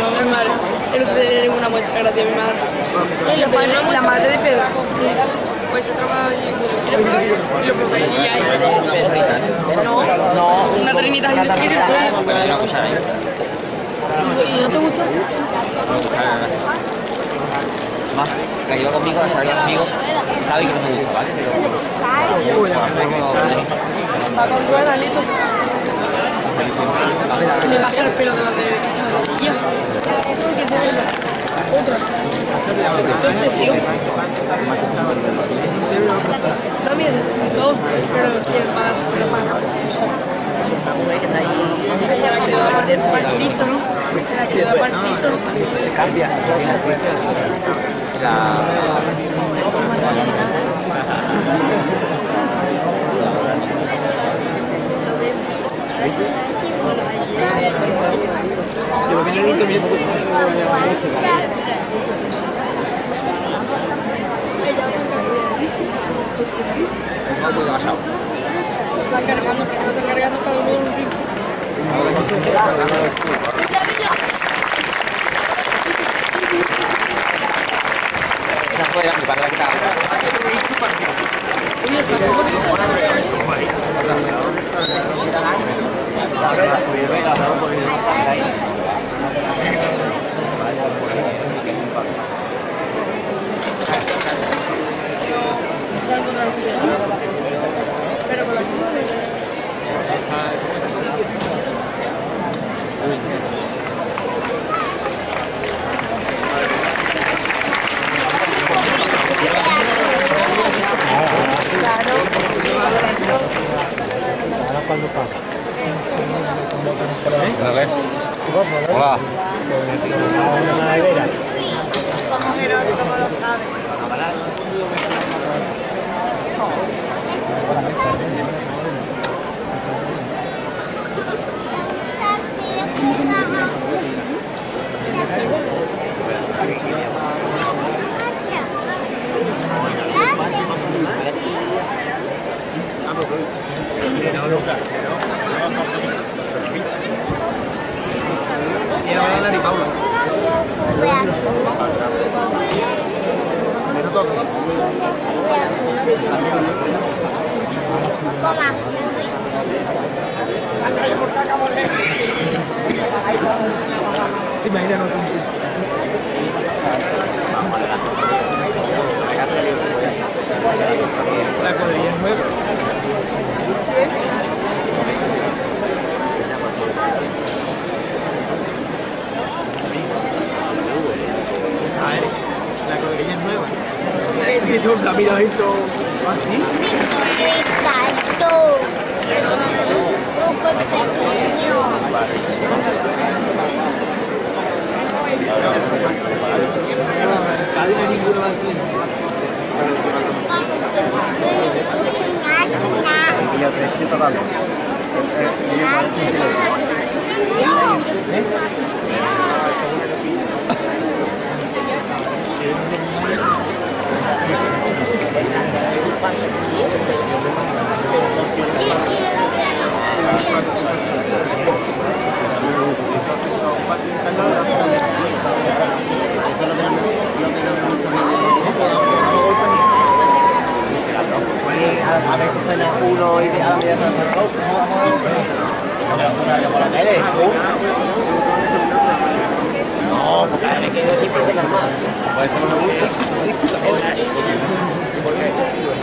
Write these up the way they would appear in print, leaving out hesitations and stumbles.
Mi madre. El otro día le dio una muestra gracias a mi madre. Y la madre de Pedro. Pues se traba y dice, ¿lo quieres probar? Y lo probé y ahí. No, una trinita así de chiquitita. ¿Y no te gustó? No me gusta nada. Más, la que iba conmigo, la salía conmigo, sabe que no me gusta, ¿vale? Va con ruedas, listo. Le pasa el pelo de la de esta de la tía. Otra. Entonces sí. Da miedo. Todo, pero quién más, pero para. Es una mujer que está ahí. Ella la quedó para el pizzo, ¿no? La quedó para el pizzo, ¿no? Se cambia. Están cargando cada uno de un ritmo. Esa fue la para la que estaba. Pero con la cuando pasa. Hola. La cuadrilla es nueva. La cuadrilla es nueva. Tiene un caminadito así. Súper pequeño. A veces suena uno y a la media suena el otro. No, porque a ver que yo siempre tengo más. Por eso no me gusta. ¿Por qué?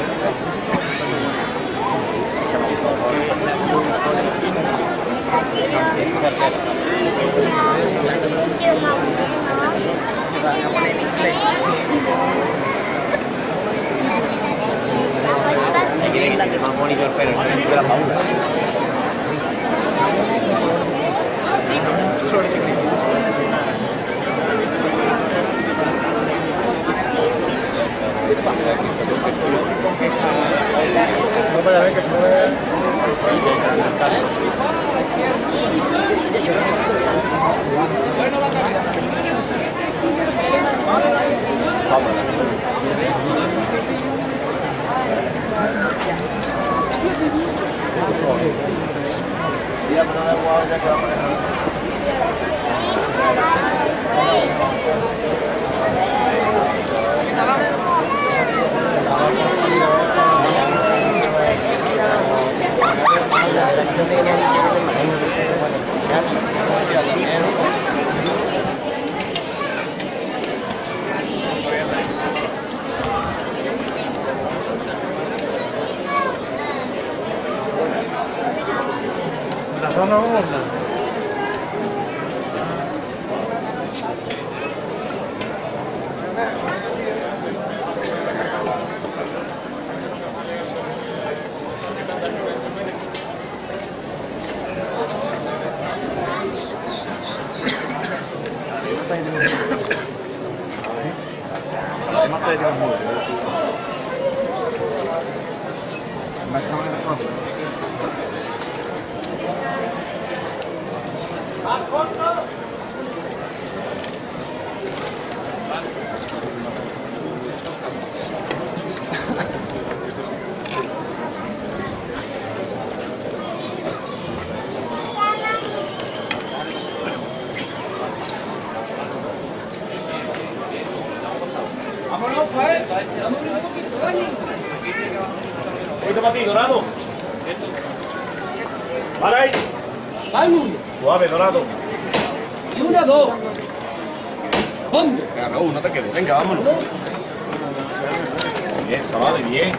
Es la que más bonito el pelo, no es de la Paula. No puede ver que Vamos. Vámonos, Fael. Vamos un poquito, Dani. Un poquito para ti, Dorado. Para ahí. Vamos. Suave, Dorado. Y una, dos. ¿Dónde? Venga, Raúl, no te quedes. Venga, vámonos. Bien, Sabade, bien.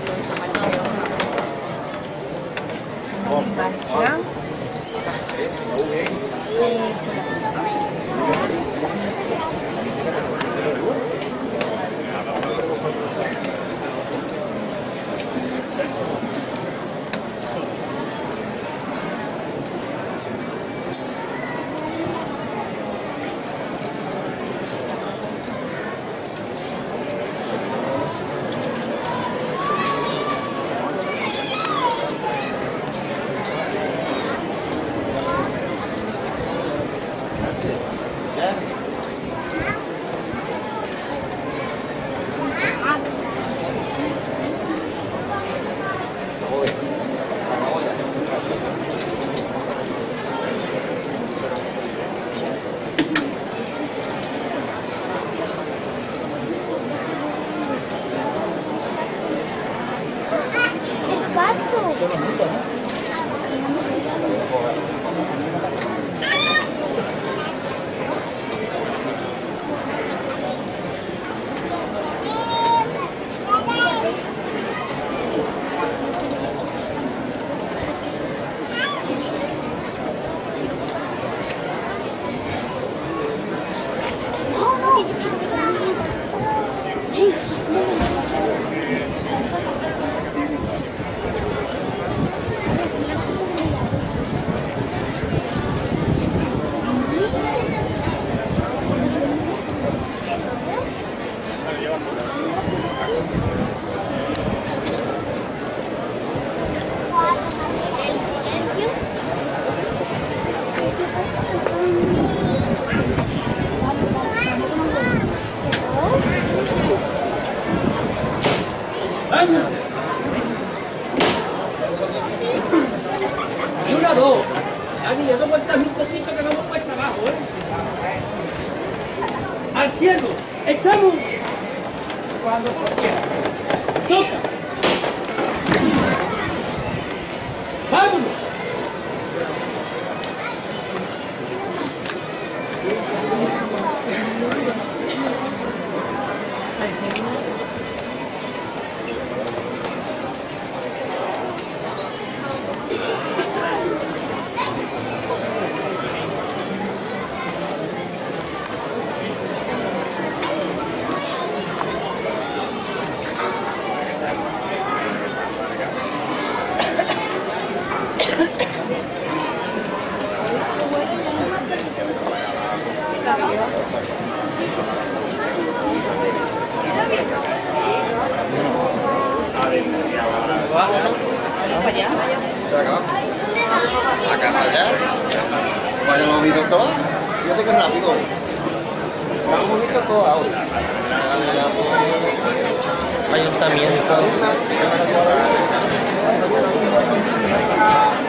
Vamos. Y una, dos. Dani, eso aguantas un poquito que vamos para abajo, ¿eh? Al cielo. Estamos. Cuando se quiera. Toca. Vámonos. ¿A casa ya? Vaya, lo hemos visto todo. Fíjate que rápido. Lo hemos visto todo ahora. Ayuntamiento.